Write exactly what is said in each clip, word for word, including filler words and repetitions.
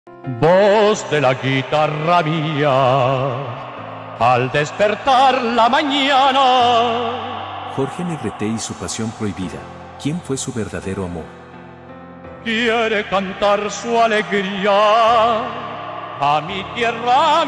Voz de la guitarra mía, al despertar la mañana. Jorge Negrete y su pasión prohibida. ¿Quién fue su verdadero amor? Quiere cantar su alegría a mi tierra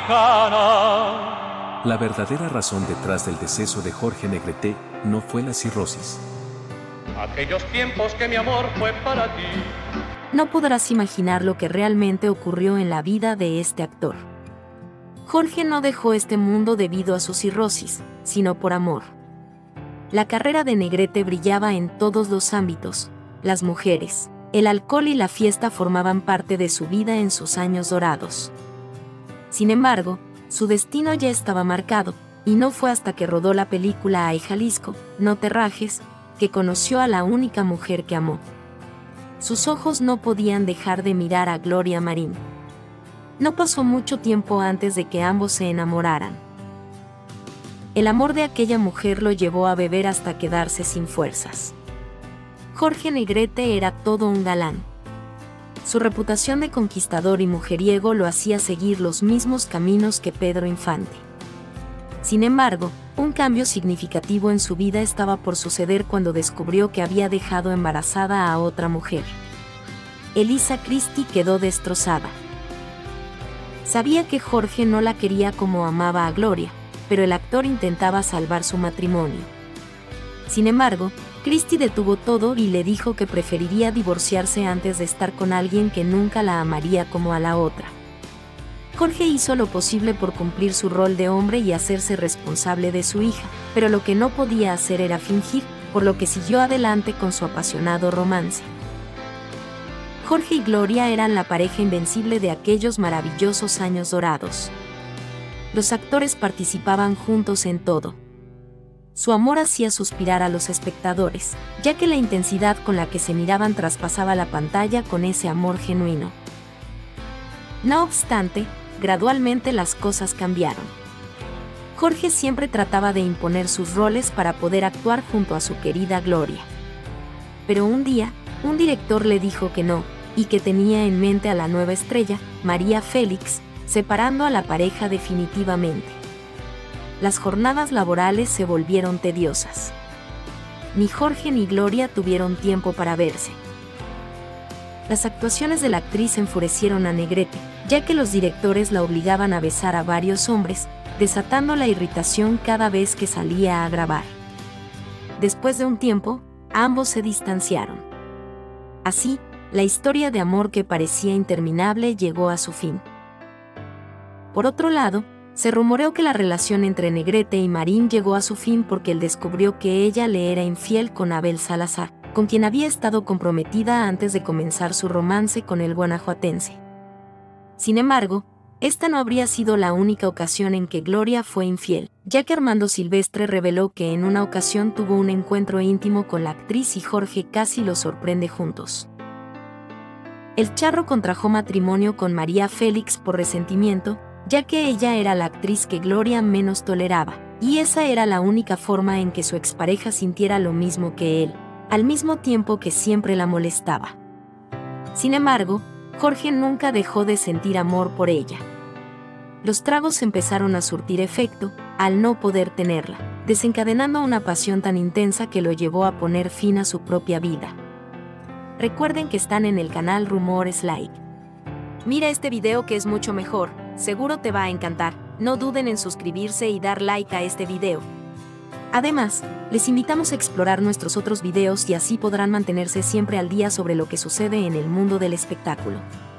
mexicana. La verdadera razón detrás del deceso de Jorge Negrete no fue la cirrosis. Aquellos tiempos que mi amor fue para ti. No podrás imaginar lo que realmente ocurrió en la vida de este actor. Jorge no dejó este mundo debido a su cirrosis, sino por amor. La carrera de Negrete brillaba en todos los ámbitos. Las mujeres, el alcohol y la fiesta formaban parte de su vida en sus años dorados. Sin embargo, su destino ya estaba marcado, y no fue hasta que rodó la película Ay Jalisco, no te rajes, que conoció a la única mujer que amó. Sus ojos no podían dejar de mirar a Gloria Marín. No pasó mucho tiempo antes de que ambos se enamoraran. El amor de aquella mujer lo llevó a beber hasta quedarse sin fuerzas. Jorge Negrete era todo un galán. Su reputación de conquistador y mujeriego lo hacía seguir los mismos caminos que Pedro Infante. Sin embargo, un cambio significativo en su vida estaba por suceder cuando descubrió que había dejado embarazada a otra mujer. Elisa Christie quedó destrozada. Sabía que Jorge no la quería como amaba a Gloria, pero el actor intentaba salvar su matrimonio. Sin embargo, Christie detuvo todo y le dijo que preferiría divorciarse antes de estar con alguien que nunca la amaría como a la otra. Jorge hizo lo posible por cumplir su rol de hombre y hacerse responsable de su hija, pero lo que no podía hacer era fingir, por lo que siguió adelante con su apasionado romance. Jorge y Gloria eran la pareja invencible de aquellos maravillosos años dorados. Los actores participaban juntos en todo. Su amor hacía suspirar a los espectadores, ya que la intensidad con la que se miraban traspasaba la pantalla con ese amor genuino. No obstante, gradualmente las cosas cambiaron. Jorge siempre trataba de imponer sus roles para poder actuar junto a su querida Gloria. Pero un día, un director le dijo que no, y que tenía en mente a la nueva estrella, María Félix, separando a la pareja definitivamente. Las jornadas laborales se volvieron tediosas. Ni Jorge ni Gloria tuvieron tiempo para verse. Las actuaciones de la actriz enfurecieron a Negrete, ya que los directores la obligaban a besar a varios hombres, desatando la irritación cada vez que salía a grabar. Después de un tiempo, ambos se distanciaron. Así, la historia de amor que parecía interminable llegó a su fin. Por otro lado, se rumoreó que la relación entre Negrete y Marín llegó a su fin porque él descubrió que ella le era infiel con Abel Salazar, con quien había estado comprometida antes de comenzar su romance con el guanajuatense. Sin embargo, esta no habría sido la única ocasión en que Gloria fue infiel, ya que Armando Silvestre reveló que en una ocasión tuvo un encuentro íntimo con la actriz y Jorge casi los sorprende juntos. El charro contrajo matrimonio con María Félix por resentimiento, ya que ella era la actriz que Gloria menos toleraba, y esa era la única forma en que su expareja sintiera lo mismo que él, al mismo tiempo que siempre la molestaba. Sin embargo, Jorge nunca dejó de sentir amor por ella. Los tragos empezaron a surtir efecto, al no poder tenerla, desencadenando una pasión tan intensa que lo llevó a poner fin a su propia vida. Recuerden que están en el canal Rumores Like. Mira este video que es mucho mejor, seguro te va a encantar, no duden en suscribirse y dar like a este video. Además, les invitamos a explorar nuestros otros videos y así podrán mantenerse siempre al día sobre lo que sucede en el mundo del espectáculo.